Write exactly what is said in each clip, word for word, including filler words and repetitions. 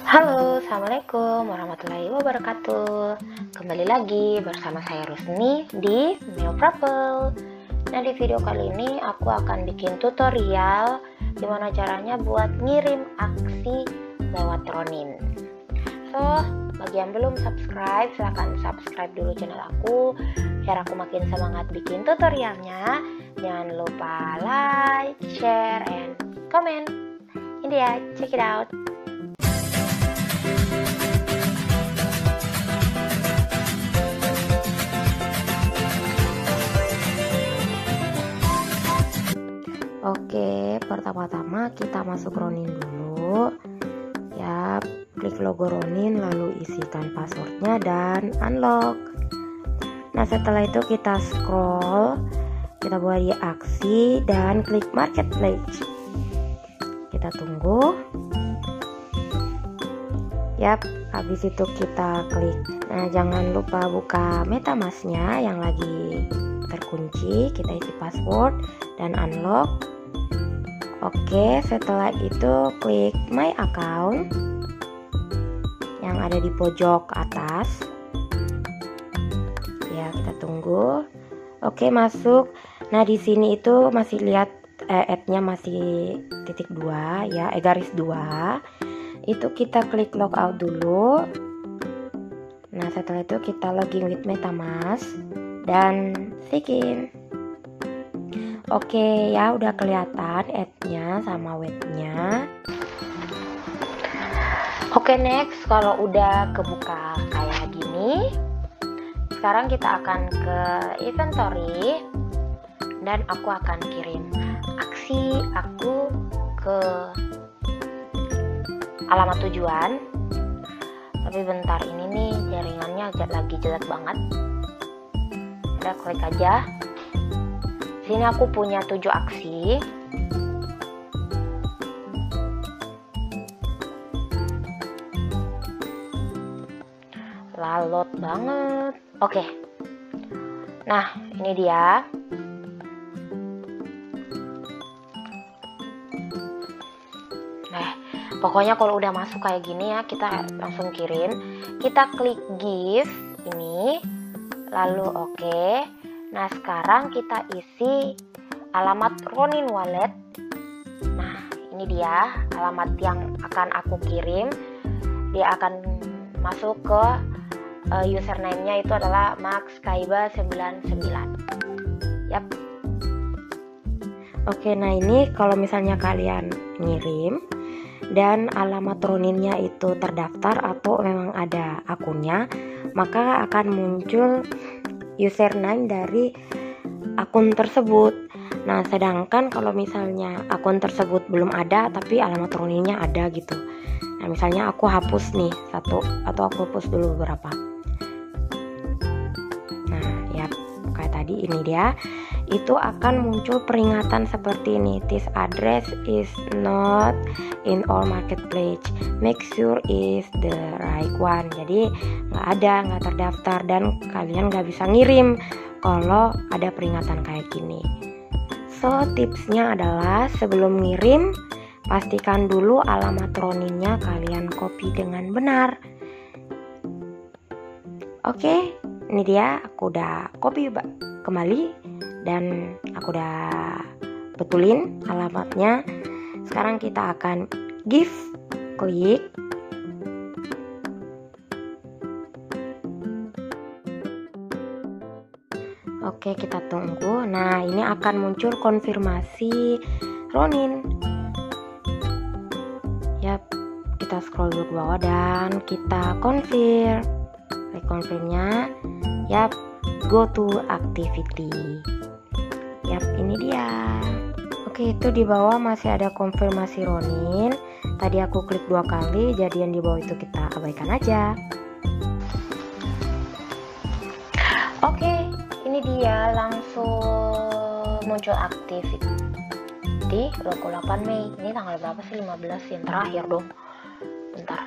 Halo, Assalamualaikum warahmatullahi wabarakatuh. Kembali lagi bersama saya Rusni di Mio Travel. Nah, di video kali ini aku akan bikin tutorial gimana caranya buat ngirim aksi lewat Ronin. So, bagi yang belum subscribe, silahkan subscribe dulu channel aku biar aku makin semangat bikin tutorialnya. Jangan lupa like, share, and comment. Ini dia, check it out. Oke, pertama-tama kita masuk Ronin dulu. Ya, klik logo Ronin lalu isikan passwordnya dan unlock. Nah, setelah itu kita scroll, kita buat di aksi dan klik marketplace. Kita tunggu. Yap, habis itu kita klik. Nah, jangan lupa buka MetaMask-nya yang lagi terkunci. Kita isi password dan unlock. Oke, setelah itu klik my account yang ada di pojok atas. Ya, kita tunggu. Oke, masuk. Nah, di sini itu masih lihat eh, add-nya masih titik dua ya, eh garis dua. Itu kita klik logout dulu. Nah, setelah itu kita login with MetaMask dan sign. Oke ya, udah kelihatan add-nya sama web-nya. Oke, next, kalau udah kebuka kayak gini, sekarang kita akan ke inventory dan aku akan kirim aksi aku ke alamat tujuan. Tapi bentar, ini nih jaringannya lagi jelek banget. Udah, klik aja. Sini aku punya tujuh aksi. Lalot banget. Oke. Nah, ini dia. Nah, pokoknya kalau udah masuk kayak gini ya, kita langsung kirim. Kita klik give ini, lalu oke. Nah, sekarang kita isi alamat Ronin Wallet. Nah, ini dia alamat yang akan aku kirim. Dia akan masuk ke uh, username-nya itu adalah max kaiba sembilan sembilan. Yap. Oke, nah ini kalau misalnya kalian ngirim dan alamat Roninnya itu terdaftar atau memang ada akunnya, maka akan muncul username dari akun tersebut. Nah, sedangkan kalau misalnya akun tersebut belum ada tapi alamat Roninnya ada gitu. Nah, misalnya aku hapus nih satu atau aku hapus dulu beberapa. Nah, ya kayak tadi ini dia. Itu akan muncul peringatan seperti ini. This address is not in our marketplace. Make sure is the right one. Jadi nggak ada, nggak terdaftar dan kalian nggak bisa ngirim kalau ada peringatan kayak gini. So, tipsnya adalah sebelum ngirim pastikan dulu alamat Roninnya kalian copy dengan benar. Oke, ini dia aku udah copy kembali dan aku udah betulin alamatnya. Sekarang kita akan give, klik. Oke, kita tunggu. Nah, ini akan muncul konfirmasi Ronin. Yap, kita scroll dulu ke bawah dan kita confirm. Klik confirmnya. Yap, go to activity. Yap, ini dia. Oke, itu di bawah masih ada konfirmasi Ronin. Tadi aku klik dua kali, jadi yang di bawah itu kita abaikan aja. Oke, ini dia langsung muncul activity logo delapan Mei. Ini tanggal berapa sih? lima belas yang terakhir dong. Bentar.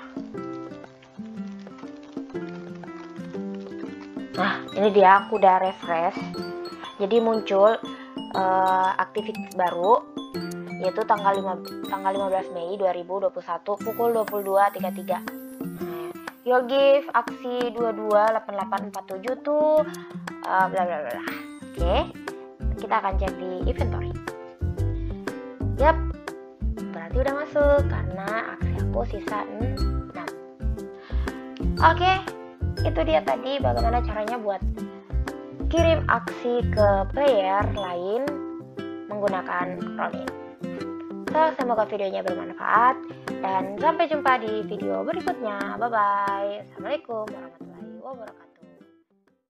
Nah, ini dia aku udah refresh. Jadi muncul uh, aktivitas baru yaitu tanggal lima, tanggal lima belas Mei dua ribu dua puluh satu pukul dua puluh dua tiga puluh tiga. Nah, your gift aksi dua dua delapan delapan empat tujuh tuh uh, bla bla bla. Oke, kita akan cek di inventory. Yap, berarti udah masuk karena aksi aku sisa enam. Oke, itu dia tadi bagaimana caranya buat kirim aksi ke player lain menggunakan roll-in. So, semoga videonya bermanfaat dan sampai jumpa di video berikutnya. Bye bye. Assalamualaikum warahmatullahi wabarakatuh.